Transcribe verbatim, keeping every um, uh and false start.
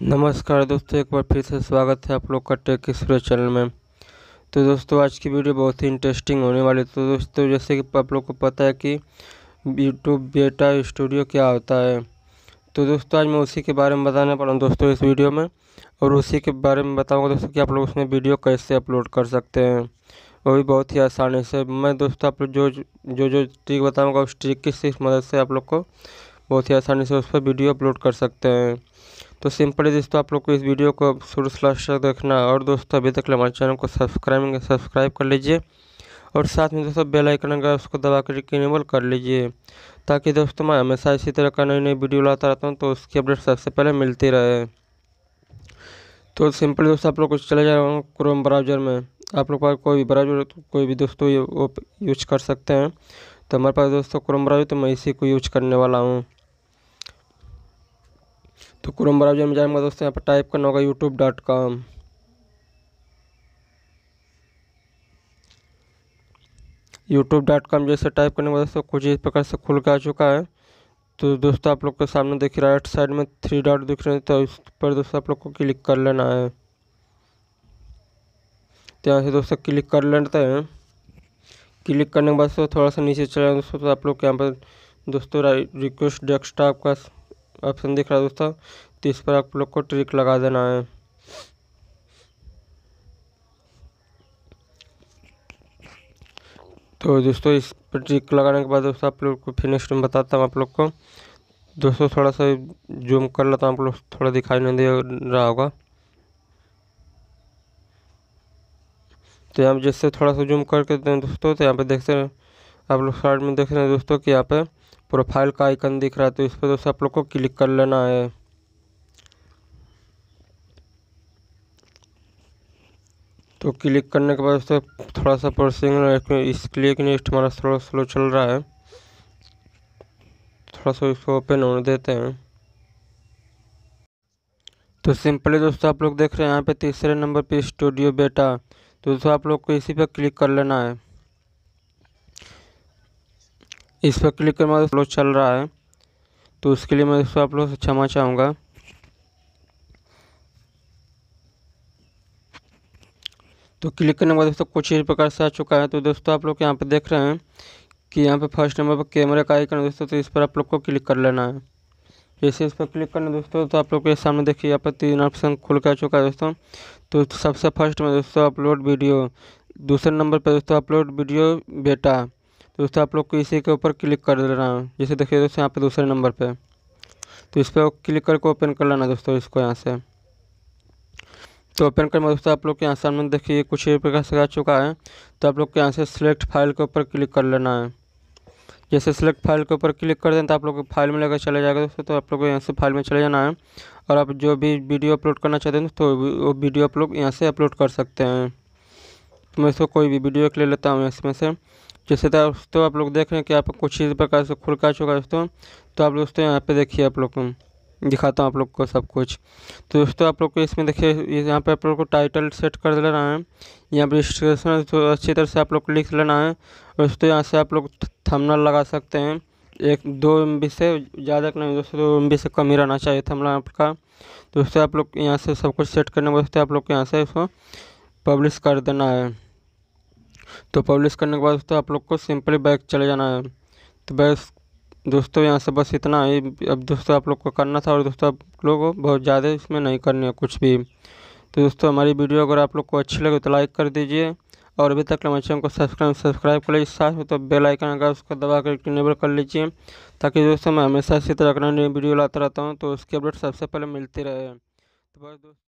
नमस्कार दोस्तों, एक बार फिर से स्वागत है आप लोग का टेक एक्सप्रेस चैनल में। तो दोस्तों आज की वीडियो बहुत ही इंटरेस्टिंग होने वाली है। तो दोस्तों जैसे कि आप लोग को पता है कि यूट्यूब बेटा स्टूडियो क्या होता है, तो दोस्तों आज मैं उसी के बारे में बताने वाला हूँ दोस्तों इस वीडियो में। और उसी के बारे में बताऊँगा दोस्तों कि आप लोग उसमें वीडियो कैसे अपलोड कर सकते हैं, वो भी बहुत ही आसानी से। मैं दोस्तों आप लोग जो जो जो ट्रिक बताऊँगा उस ट्रिक की सिर्फ मदद से आप लोग को बहुत ही आसानी से उस पर वीडियो अपलोड कर सकते हैं। तो सिंपली दोस्तों आप लोग को इस वीडियो को शुरू से लास्ट तक देखना। और दोस्तों अभी तक हमारे चैनल को सब्सक्राइब सब्सक्राइब कर लीजिए और साथ में दोस्तों बेल आइकन का उसको दबा कर इनेबल कर लीजिए, ताकि दोस्तों मैं हमेशा इसी तरह का नई नई वीडियो लाता रहता हूँ तो उसकी अपडेट सबसे पहले मिलती रहे। तो सिंपली दोस्तों आप लोग को चले जा रहा हूँ क्रोम ब्राउज़र में। आप लोग पास कोई भी ब्राउज़र कोई भी दोस्तों ये वो यूज कर सकते हैं। तो हमारे पास दोस्तों क्रोम ब्राउज़र, तो मैं इसी को यूज करने वाला हूँ। तो क्रोम ब्राउज़र में जाएंगे दोस्तों, यहाँ पर टाइप करना होगा YouTube dot com. YouTube dot com जैसे टाइप करने के बाद दोस्तों कुछ इस प्रकार से खुल के आ चुका है। तो दोस्तों आप लोग के सामने देखिए राइट साइड में थ्री डॉट दिख रहे हैं, तो इस पर दोस्तों आप लोग को क्लिक कर लेना है। तो यहाँ से दोस्तों क्लिक कर लेते हैं। क्लिक करने के बाद दोस्तों थोड़ा सा नीचे चले दोस्तों, तो आप लोग के यहाँ पर दोस्तों रिक्वेस्ट डेस्कटॉप का ऑप्शन दिख रहा है दोस्तों, तो इस पर आप लोग को ट्रिक लगा देना है। तो दोस्तों इस पर ट्रिक लगाने के बाद दोस्तों आप लोग को फिर नेक्स्ट में बताता हूँ आप लोग को। दोस्तों थोड़ा सा जूम कर लेता हूँ, आप लोग थोड़ा दिखाई नहीं दे रहा होगा। तो यहाँ जैसे थोड़ा सा जूम करके दोस्तों, तो यहाँ पे देखते हैं आप लोग साइड में देख रहे हैं दोस्तों कि यहाँ पे प्रोफाइल का आइकन दिख रहा है, तो इस पर दोस्तों आप लोग को क्लिक कर लेना है। तो क्लिक करने के बाद दोस्तों थोड़ा सा प्रोसेसिंग इसलिए कि नेक्स्ट हमारा थोड़ा स्लो चल रहा है, थोड़ा सा इसको ओपन होने देते हैं। तो सिंपली दोस्तों आप लोग देख रहे हैं यहाँ पे तीसरे नंबर पे स्टूडियो बेटा, तो दोस्तों आप लोग को इसी पर क्लिक कर लेना है। इस पर क्लिक करने के बाद स्लो चल रहा है, तो उसके लिए मैं दोस्तों आप लोग से क्षमा चाहूँगा। तो क्लिक करने के बाद दोस्तों कुछ इस प्रकार से आ चुका है। तो दोस्तों आप लोग यहाँ पे देख रहे हैं कि यहाँ पे फर्स्ट नंबर पर कैमरे का आइकन है दोस्तों, तो इस पर आप लोग को क्लिक कर लेना है। जैसे इस पर क्लिक करना दोस्तों, तो आप लोग के सामने देखिए यहाँ पर तीन ऑप्शन खुल के आ चुका है दोस्तों। तो सबसे फर्स्ट में दोस्तों अपलोड वीडियो, दूसरे नंबर पर दोस्तों अपलोड वीडियो बेटा। तो दोस्तों आप लोग को इसी के ऊपर क्लिक कर देना है। जैसे देखिए दोस्तों यहाँ पे दूसरे नंबर पे, तो इस पर क्लिक करके ओपन कर लेना दोस्तों इसको यहाँ से। तो ओपन करने में दोस्तों आप लोग के यहाँ सामने देखिए कुछ इस प्रकार से आ चुका है। तो आप लोग के यहाँ से सिलेक्ट फाइल के ऊपर क्लिक कर लेना है। जैसे सिलेक्ट फाइल के ऊपर क्लिक कर दें तो आप लोग फाइल में लेकर चले जाएगा दोस्तों। तो आप लोग को यहाँ से फाइल में चले जाना है, और आप जो भी वीडियो अपलोड करना चाहते हैं तो वो वीडियो आप लोग यहाँ से अपलोड कर सकते हैं। तो मैं इसको कोई भी वीडियो ले लेता हूँ इसमें से। जैसे दोस्तों आप लोग देख रहे हैं कि आप कुछ इस प्रकार से खुल का चुका है दोस्तों। तो आप दोस्तों यहाँ पे देखिए आप लोग को दिखाता हूँ आप लोग को सब कुछ। तो दोस्तों आप लोग को इसमें देखिए यहाँ पे आप लोग को टाइटल सेट कर देना है। यहाँ पर रजिस्ट्रेशन तो अच्छी तरह से आप लोग को लिख लेना है। और दोस्तों यहाँ से आप लोग थंबनेल लगा सकते हैं, एक दो एम बी से ज़्यादा नहीं दोस्तों, दो एम बी से कम ही रहना चाहिए थंबनेल आपका। दोस्तों आप लोग यहाँ से सब कुछ सेट करने के बाद आप लोग यहाँ से इसको पब्लिश कर देना है। तो पब्लिश करने के बाद दोस्तों आप लोग को सिंपली बैक चले जाना है। तो बस दोस्तों यहाँ से बस इतना ही अब दोस्तों आप लोग को करना था, और दोस्तों आप लोगों को बहुत ज़्यादा इसमें नहीं करनी है कुछ भी। तो दोस्तों हमारी वीडियो अगर आप लोग को अच्छी लगे तो लाइक कर दीजिए, और अभी तक हमारे चैनल को सब्सक्राइब सब्सक्राइब कर लीजिए। साथ में तो बेल आइकन अगर उसको दबा कर इनेबल कर लीजिए, ताकि दोस्तों मैं हमेशा इसी तरह का नई वीडियो लाता रहता हूँ तो उसकी अपडेट सबसे पहले मिलती रहे। तो बस दोस्तों